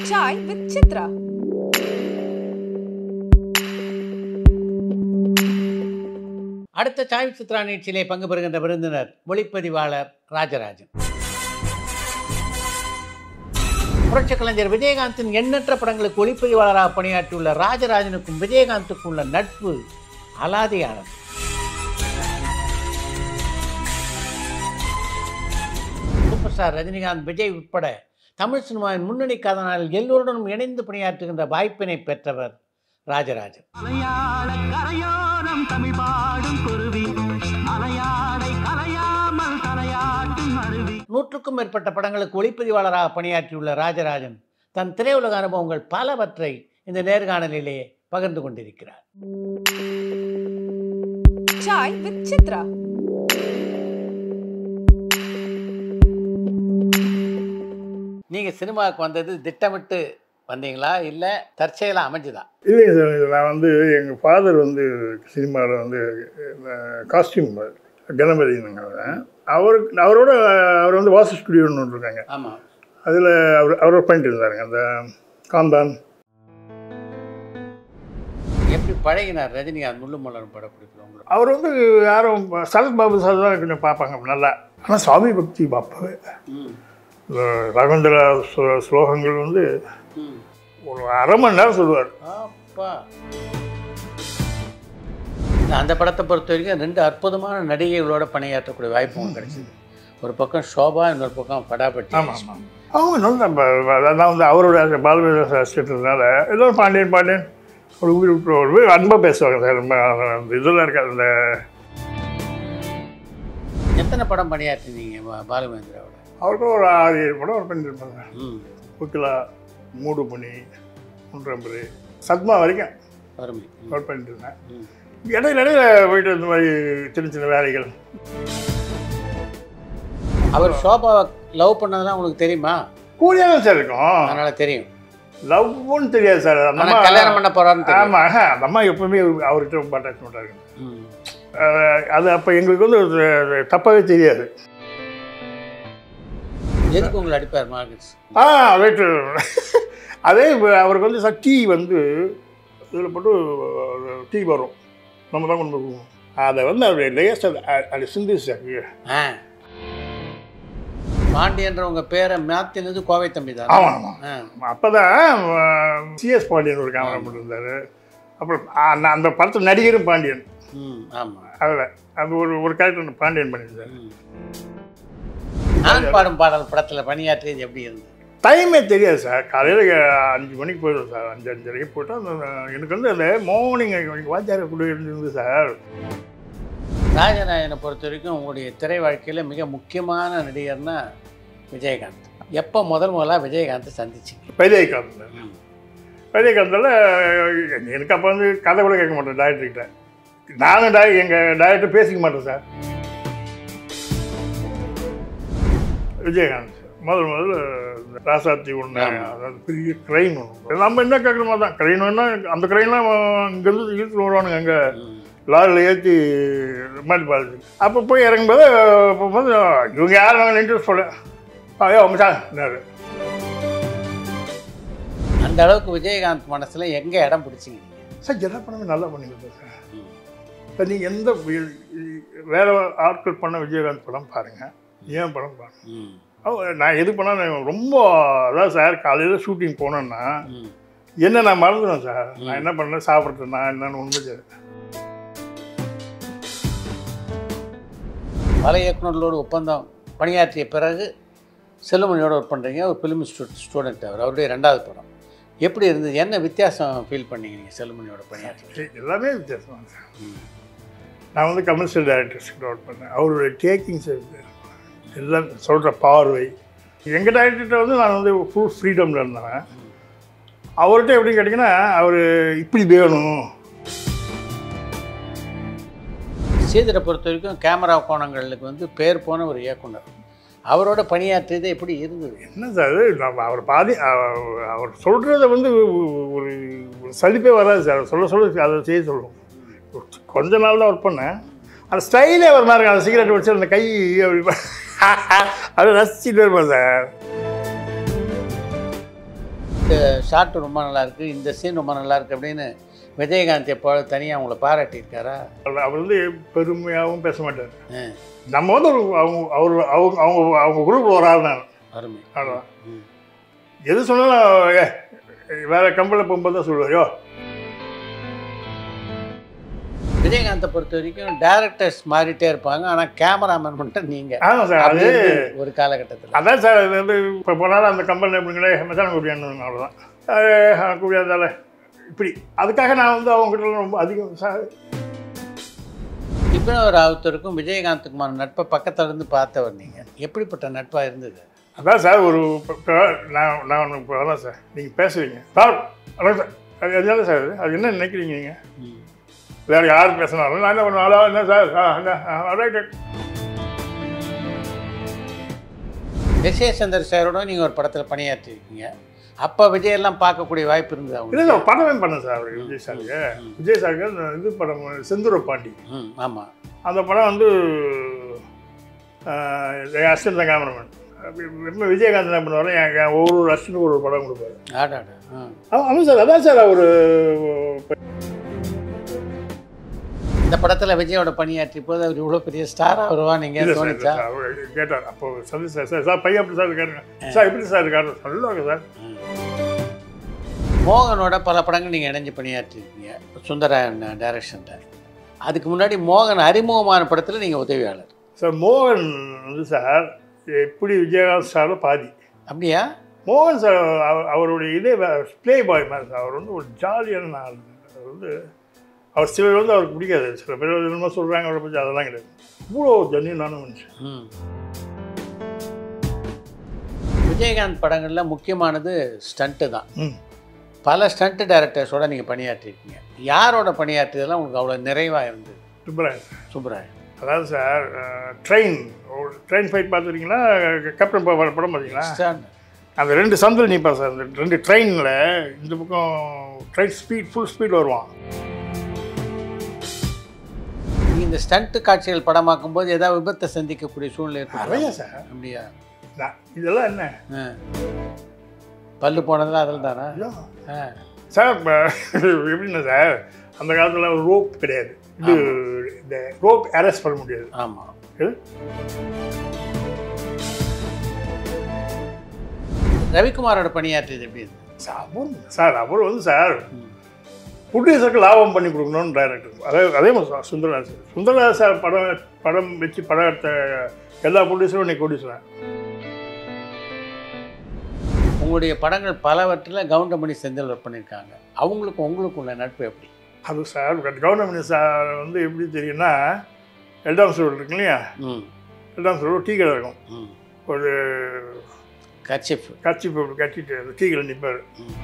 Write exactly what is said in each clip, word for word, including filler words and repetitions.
Chai with Chithra. அடுத்த Sai with Chitra நிகழ்ச்சியிலே பங்கு பெறுகின்ற விருந்தினர் ஒளிப்பதிவாளர் ராஜராஜன். புரட்சி கலைஞர் விஜயகாந்தின் எண்ணற்ற படங்களுக்கு ஒளிப்பதிவாளராக பணியாற்றியுள்ள ராஜராஜனுக்கும் விஜயகாந்துக்கும் உள்ள நட்பு அலாதியானது. சூப்பர் ஸ்டார் ரஜினிகாந்த், விஜய் உட்பட தமிழ் சினிமாவின் முன்னணி கதாநாயகர்கள் எல்லோருடனும் இணைந்து பணியாற்றுகின்ற வாய்ப்பினை பெற்றவர் ராஜராஜன். நூற்றுக்கும் மேற்பட்ட படங்களுக்கு ஒளிப்பதிவாளராக பணியாற்றியுள்ள ராஜராஜன் தன் திரையுலக அனுபவங்கள் பலவற்றை இந்த நேர்காணலிலே பகிர்ந்து கொண்டிருக்கிறார். Chai with Chithra. நீங்க சினிமாவுக்கு வந்தது திட்டமிட்டு வந்தீங்களா இல்லை தற்செயலாக அமைஞ்சுதா? இல்லைங்க சார், நான் வந்து எங்கள் ஃபாதர் வந்து சினிமாவில் வந்து காஸ்டியூம் கணபதினுங்க. அவருக்கு அவரோட அவர் வந்து வாசு ஸ்டுடியோன்னு ஒன்று இருக்காங்க. ஆமாம், அதில் அவர் அவர் பண்ணிட்டு இருந்தாருங்க அந்த காந்தான். எப்படி பழகினார் ரஜினிகாந்த் முள்ளு மலரும் படம் பிடிக்கும் உங்களுக்கு? அவர் வந்து யாரும் சரத் பாபு சார் தான் கொஞ்சம் பார்ப்பாங்க நல்லா, ஆனால் சுவாமி பக்தி பார்ப்பாங்க. ரவீந்திர ஸ்லோகங்கள் வந்து ஒரு அரை மணி நேரம் சொல்லுவார். அப்பா, அந்த படத்தை பொறுத்த வரைக்கும் ரெண்டு அற்புதமான நடிகைகளோட பணியாற்றக்கூடிய வாய்ப்பும் கிடைச்சிது. ஒரு பக்கம் ஷோபா, இன்னொரு பக்கம் படாபட்டி. ஆமாம் ஆமாம், அவங்க வந்து அதான் வந்து அவரோட பாலவேந்திர சாஸ்திரத்தினால ஏதோ பாண்டியன் பாண்டியன் ஒரு உயிர் விட்டு ஒரு அன்பாக பேசுவாங்க சார். அந்த இதெல்லாம் இருக்காது. அந்த எத்தனை படம் பணியாற்றினீங்க பாலவேந்திராவோட? அவருக்கும் ஒரு ஆறு ஏழு படம் ஒரு பண்ணியிருப்பாங்க. ம், புக்கிலா, மூடு பண்ணி, மூன்றம்பது, சத்மா வரைக்கும் அருமை ஒர்க் பண்ணிட்டு இருந்தேன். இடையில இடையில போயிட்டு இந்த மாதிரி சின்ன சின்ன வேலைகள். அவர் ஷோபாவை லவ் பண்ணதெல்லாம் உங்களுக்கு தெரியுமா? கூலியாக தான் சார் இருக்கும், அதனால தெரியும். லவ்னு தெரியாது சார். அந்த அம்மா கல்யாணம் பண்ண போறான்னு. ஆமாம், அந்த அம்மா எப்பவுமே அவர்கிட்ட ரொம்ப அட்டாச்மெண்ட்டாக இருக்கும். அது அப்போ எங்களுக்கு வந்து தப்பாகவே தெரியாது. எதுக்கு உங்களை அடிப்பார் மார்க்கெட்ஸ்? ஆ ரைட்டு. அதே அவருக்கு வந்து சார் டீ வந்து இதில் போட்டு டீ வரும், நம்ம தான் கொண்டு போவோம். அதை வந்து அவருடைய லேஸ்ட் அது சிந்தி சார். ஆ, பாண்டியன்ற பேரை மாற்றினது கோவை தம்பி தான். ஆமாம் ஆமாம், அப்போ தான் சிஎஸ் பாண்டியன் ஒரு கேமரா போட்டிருந்தார். அப்புறம் அந்த படத்தில் நடிகரும் பாண்டியன். ம், ஆமாம், அதில் அது ஒரு ஒரு கேரக்டர் பாண்டியன் பண்ணியிருந்தார். நான் பாடும் பாடல் படத்தில் பணியாற்றியது எப்படி இருந்தது? டைமே தெரியாது சார். காலையில் அஞ்சு மணிக்கு போயிடுவோம் சார். அஞ்சு அஞ்சரைக்கு போய்ட்டு அந்த எனக்கு வந்து அந்த மார்னிங் வாத்தியார கூட இருந்தது சார். ராஜராஜனை பொறுத்த வரைக்கும் உங்களுடைய திரை வாழ்க்கையில் மிக முக்கியமான நடிகர்னா விஜயகாந்த். எப்போ முதல் முதலாக விஜயகாந்தை சந்திச்சிங்க? விஜயகாந்த் விஜயகாந்தில் எனக்கு அப்போ வந்து கதை கூட கேட்க மாட்டேன் டைரக்டர்கிட்ட. நானும் டை எங்கள் டைரக்டர் பேசிக்க மாட்டேன் சார். விஜயகாந்த் முதல் முதல்ல ராசாத்தி ஒன்று, அதாவது பெரிய க்ரைன் ஒன்று. நம்ம என்ன கேட்குற மாதிரி தான் க்ரைன் வேணா, அந்த க்ரைன்லாம் இங்கேருந்து இழுத்து வருவானுங்க அங்கே லாரியில் ஏற்றி மாதிரி பார்த்து. அப்போ போய் இறங்கும்போது போகும்போது இவங்க யாரும் நாங்கள் இன்ட்ரெஸ்ட் போல ஐயோ அவங்க சார். அந்த அளவுக்கு விஜயகாந்த் மனசில் எங்கே இடம் பிடிச்சிங்க சார்? எல்லா படமே நல்லா பண்ணி கொடுத்தேன் சார். இப்போ நீங்கள் எந்த வேறு ஆட்கள் பண்ண விஜயகாந்த் படம் பாருங்கள், ஏன் படம் பாருங்கள். நான் எது பண்ணால் ரொம்ப அதான் சார், காலையில் ஷூட்டிங் போனேன்னா என்ன நான் மறந்துடுவேன் சார். நான் என்ன பண்ணேன், சாப்பிட்றது நான் என்னன்னு உண்மை சார். பல இயக்குநர்களோடு ஒப்பந்தம் பணியாற்றிய பிறகு செல்லுமணியோடு ஒர்க் பண்ணுறீங்க. ஒரு ஃபிலிம் ஸ்டூ ஸ்டூடெண்ட் அவர். அவருடைய ரெண்டாவது படம் எப்படி இருந்தது? என்ன வித்தியாசம் ஃபீல் பண்ணீங்க நீங்கள் செல்லுமணியோட பணியாற்றி? எல்லாமே வித்தியாசம் சார். நான் வந்து கமர்ஷியல் டைரக்டர்ஸ்கிட்ட ஒர்க் பண்ணேன். அவருடைய டேக்கிங்ஸ் எல்லாம் சொல்கிற பார்வை. எங்கள் டைரக்டர்கிட்ட வந்து நான் வந்து ஃபுல் ஃப்ரீடமில் இருந்தேன். அவர்கிட்ட எப்படின்னு கேட்டிங்கன்னா அவர் இப்படி வேணும். சீதரை பொறுத்த வரைக்கும் கேமரா கோணங்களுக்கு வந்து பேர் போன ஒரு இயக்குனர். அவரோட பணியாற்றியது எப்படி இருந்தது? என்ன சார், நம்ம அவர் பாதி அவர் சொல்கிறத வந்து ஒரு சலிப்பே வராது சார். சொல்ல சொல்ல அதை செய்ய சொல்லுவோம். கொஞ்ச நாள் தான் ஒர்க் பண்ணேன். அந்த ஸ்டைலே ஒரு மாதிரி அந்த சிகரெட் வச்சு அந்த கை அப்படி அது ரசிச்சுட்டு இருப்பேன் சார். இந்த ஷாட் ரொம்ப நல்லாயிருக்கு, இந்த சீன் ரொம்ப நல்லாயிருக்கு அப்படின்னு விஜயகாந்த் எப்போ தனியாக அவங்கள பாராட்டியிருக்காரா? அவர் வந்து பெருமையாகவும் பேச மாட்டார். நம்ம வந்து ஒரு அவங்க அவர் அவங்க அவங்க அவங்க குரூப்பில் ஒரு ஆள் தான். அருமை. அவ்வளோதான். எது சொன்னாலும் ஏ வேறு கம்பெனியில் போகும்போது தான் சொல்லுவார். யோ விஜயகாந்தை பொறுத்த வரைக்கும் டேரக்டர்ஸ் மாறிட்டே இருப்பாங்க, ஆனால் கேமராமேன் மட்டும் நீங்கள். ஆமாம் சார், அது ஒரு காலகட்டத்தில் அதான் சார். அது வந்து இப்போ போனாலும் அந்த கம்பெனியில் எப்படிங்களே மச்சான கூப்பியான்னு அவ்வளோதான். அது கூப்பியாதால இப்படி அதுக்காக நான் வந்து அவங்ககிட்ட ரொம்ப அதிகம் சார். இப்போ ராவுத்தருக்கும் விஜயகாந்துக்குமான நட்பை பக்கத்தில் இருந்து பார்த்தவர் நீங்கள், எப்படிப்பட்ட நட்பாக இருந்தது? அதான் சார் ஒரு நான் நான் இப்போ அதான் சார் நீங்கள் பேசுவீங்க சார். அதான் சார் அது அதுதான் சார் அது என்ன நினைக்கிறீங்க நீங்கள்? வேறு யார் பேசினாலும் நான் என்ன பண்ணுவாங்களோ என்ன sir right. S A Chandar சாரோட நீங்கள் ஒரு படத்தில் பணியாற்றிருக்கீங்க, அப்போ விஜயெல்லாம் பார்க்கக்கூடிய வாய்ப்பு இருந்தது அவங்க? இல்லை சார் படமே பண்ணேன் சார் அவர் விஜய் சாருக்கு. விஜய் சாருக்கு இது படம் செந்தூர பாண்டி. ம் ஆமாம். அந்த படம் வந்து அசிஸ்டன்ட் தான் கேமராமேன். எப்போ விஜயகாந்த் என்ன பண்ணுவார், என் ஒவ்வொரு அசிஸ்டன்ட்டுக்கு ஒரு படம் கொடுப்பாரு. ஆடாடா. ஆமாம் சார், அதான் சார் அவர். இந்த படத்தில் விஜயோட பணியாற்றி போது அவர் இவ்வளோ பெரிய ஸ்டாராக வருவா நீங்கள் தோணுச்சா? அவர் கேட்டார் அப்போ சந்தி சார் சார் சார் பையன் எப்படி சார் இருக்காருங்க சார் எப்படி சார் இருக்காரு சொல்லுவாங்க சார். மோகனோட பல படங்கள் நீங்கள் இணைஞ்சு பணியாற்றிருக்கீங்க சுந்தரன் டைரக்ஷனில். அதுக்கு முன்னாடி மோகன் அறிமுகமான படத்தில் நீங்கள் உதவியாளர். சார் மோகன் வந்து சார் எப்படி விஜயகாந்த் சாரும் பாதி. அப்படியா? மோகன் சார் அவருடைய இதே ப்ளே பாய் மாதிரி சார். அவர் வந்து ஒரு ஜாலியான ஆள். அவர் வந்து அவர் சிலர் வந்து அவருக்கு பிடிக்காது, சில பேர் என்னமோ சொல்கிறாங்க அவரை பற்றி, அதெல்லாம் கிடையாது. இவ்வளோ ஜென்யூனான மனுஷன். விஜயகாந்த் படங்களில் முக்கியமானது ஸ்டண்ட்டு தான். பல ஸ்டண்ட் டைரக்டர்ஸோடு நீங்கள் பணியாற்றிருக்கீங்க, யாரோட பணியாற்றியதெல்லாம் உங்களுக்கு அவ்வளோ நிறைவாக இருந்தது? சுப்பராயன். சுப்பராயன் அதாவது சார் ட்ரெயின் ட்ரெயின் ஃபைட் பார்த்துருக்கீங்களா? கேப்டன் படம் பார்த்தீங்களா? அந்த ரெண்டு சந்தில் நிற்பார் சார். அந்த ரெண்டு ட்ரெயினில் இந்த பக்கம் ட்ரெயின் ஸ்பீட் ஃபுல் ஸ்பீட் வருவான். இந்த ஸ்டண்ட் காட்சிகள் படமாக்கும் போது ஏதாவது விபத்தை சந்திக்கக்கூடிய சூழ்நிலை நிறைய சார். அப்படியா? இதெல்லாம் என்ன பல்லு போனதுலாம் அதில் தானே சார்? எப்படின்னா சார் அந்த காலத்தில் ரோப் கிடையாது, இது இந்த ரோப் அரெஸ்ட் பண்ண முடியாது. ஆமாம். ரவிக்குமாரோட பணியாற்றியது எப்படி இருக்கு சார்? சார் அவர் வந்து சார் ப்ரொடியூசருக்கு லாபம் பண்ணி கொடுக்கணும்னு டைரக்டர். அதே அதே மாதிரி சுந்தரராஜ் சார் சுந்தரராஜ் சார் படம் படம் வச்சு படம் எடுத்த எல்லா ப்ரொடியூசரும் இன்னைக்கு ப்ரொடியூசர். உங்களுடைய படங்கள் பலவற்றில் கவுண்டமணி செந்தில் ஒர்க் பண்ணியிருக்காங்க, அவங்களுக்கு உங்களுக்கு உள்ள நட்பு எப்படி? அது சார் கவுண்டமணி சார் வந்து எப்படி தெரியும்னா, எல்டாம் ஸ்டோர் இருக்கு இல்லையா, எல்டாம் ஸ்டோர் டீ கடை இருக்கும், ஒரு கச்சிப் கச்சிப் கட்டிட்டு அந்த டீ கடை நிற்பார்.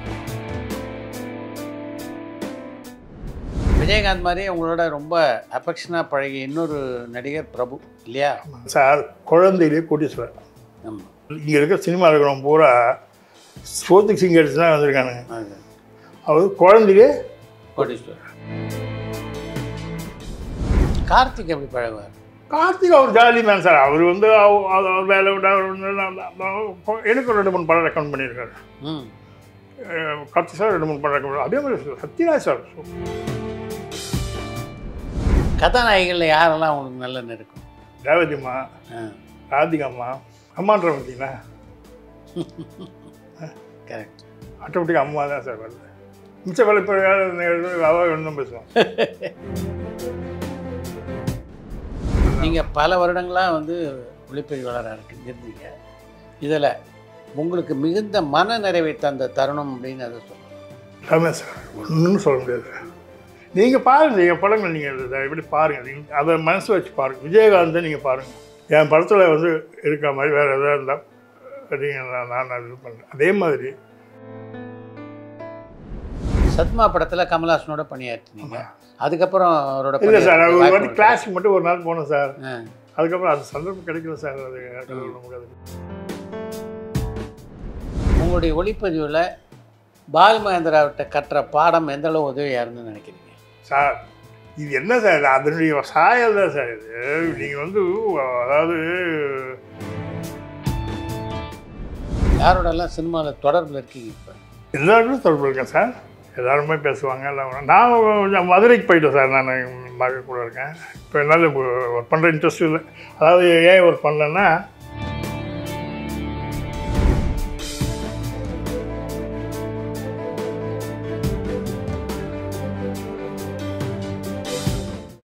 விஜயகாந்த் மாதிரி உங்களோட ரொம்ப அஃபெக்ஷனாக பழகிய இன்னொரு நடிகர் பிரபு இல்லையா சார்? குழந்தையிலே கோட்டீஸ்வரர். ஆமாம். இங்கே இருக்கிற சினிமா இருக்கிறவங்க பூரா ஸ்போர்ட்ஸ் சிங்கர்ஸ் தான் வந்திருக்கானுங்க. அவர் குழந்தையிலே கோட்டீஸ்வரர். கார்த்திக் எப்படி பழகுவார்? கார்த்திக் அவர் ஜாலி மேன் சார். அவர் வந்து அவர் வேலை விட எனக்கு ரெண்டு மூணு படம் ரெக்கமெண்ட் பண்ணியிருக்காரு. ம் கார்த்திக் சார் ரெண்டு மூணு படம் ரெக்கமெண்ட். அதே மாதிரி சத்யராஜ் சார். கதாநாயகிகளில் யாரெல்லாம் உங்களுக்கு நல்ல நெருக்கம்? ரேவதிம்மா, ராதிகாம்மா, அம்மான்ற பார்த்தீங்களா? கரெக்ட். ஆட்டோமேட்டிக்காக அம்மா தான் சார் வருது. மிச்ச வேலை இப்போ அவள் ஒன்றும் பேசுவோம். நீங்கள் பல வருடங்களாக வந்து ஒளிப்பதிவாளராக இருந்தீங்க, இதில் உங்களுக்கு மிகுந்த மன நிறைவை தந்த தருணம் அப்படின்னு அதை சொல்லணும். ஆமாம் சார், ஒன்றும் சொல்ல முடியாது. நீங்கள் பாருங்கள், என் படங்கள் நீங்கள் எப்படி பாருங்கள், நீங்கள் அதை மனசு வச்சு பாருங்கள். விஜயகாந்தை நீங்கள் பாருங்கள். என் படத்தில் வந்து இருக்கிற மாதிரி வேறு எதாவது இருந்தால் நீங்கள் நான் இது பண்ணுறேன். அதே மாதிரி சத்மா படத்தில் கமல்ஹாசனோட பணியாற்றினீங்க, அதுக்கப்புறம் அவரோட இல்லை சார் ஒரு வாட்டி கிளாஸுக்கு மட்டும் ஒரு நாள் போனோம் சார். அதுக்கப்புறம் அது சந்தர்ப்பம் கிடைக்கல சார். அது நமக்கு அது உங்களுடைய ஒளிப்பதிவில் பால் மகேந்திராவிட்ட கற்ற பாடம் எந்த அளவு உதவியாக இருந்துன்னு நினைக்கிறீங்க சார்? இது என்ன சார், அதனுடைய சாயல் தான் சார் இது. நீங்கள் வந்து அதாவது யாரோடலாம் சினிமாவில் தொடர்பில் இருக்கீங்க இப்போ? எல்லாருக்கும் தொடர்பு இருக்கேன் சார். எல்லாருமே பேசுவாங்க எல்லாம். நான் கொஞ்சம் மதுரைக்கு போயிட்டேன் சார். நான் மகள் கூட இருக்கேன். இப்போ என்னால் ஒர்க் பண்ணுற இன்ட்ரெஸ்ட் இல்லை. அதாவது ஏன் ஒர்க் பண்ணலன்னா